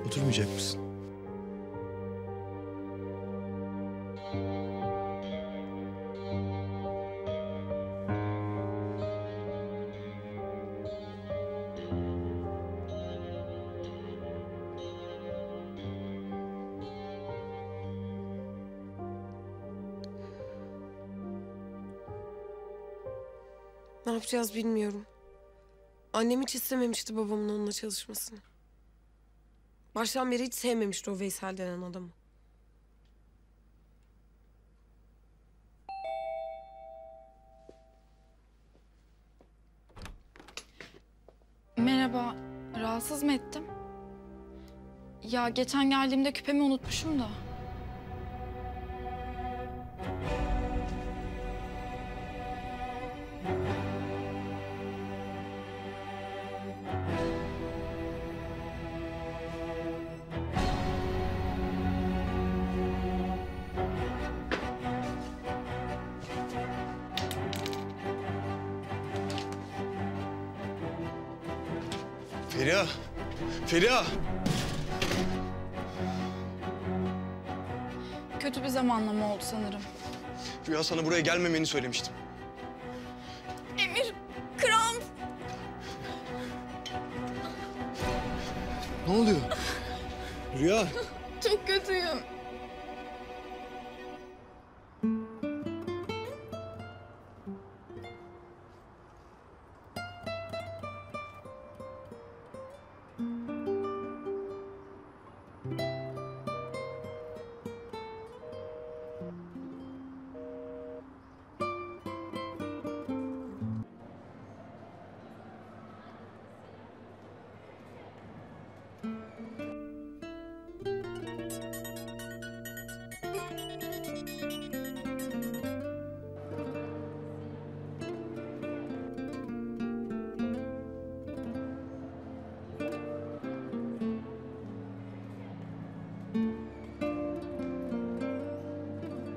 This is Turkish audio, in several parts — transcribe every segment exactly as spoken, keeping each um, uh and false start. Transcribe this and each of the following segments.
Oturmayacak mısın? Ne yapacağız bilmiyorum. Annem hiç istememişti babamın onunla çalışmasını. Baştan beri hiç sevmemişti o Veysel denen adamı. Merhaba, rahatsız mı ettim? Ya geçen geldiğimde küpemi unutmuşum da. Feriha! Feriha! Kötü bir zamanlama oldu sanırım. Rüya sana buraya gelmemeni söylemiştim. Emir, kramp. Ne oluyor? Rüya! Çok kötüyüm.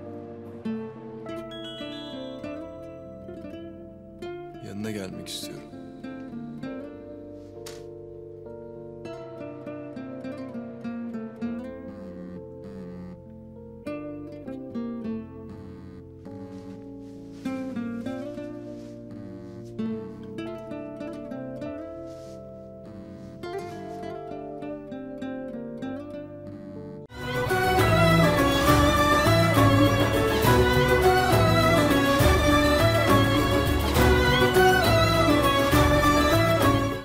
Yanına gelmek istiyorum.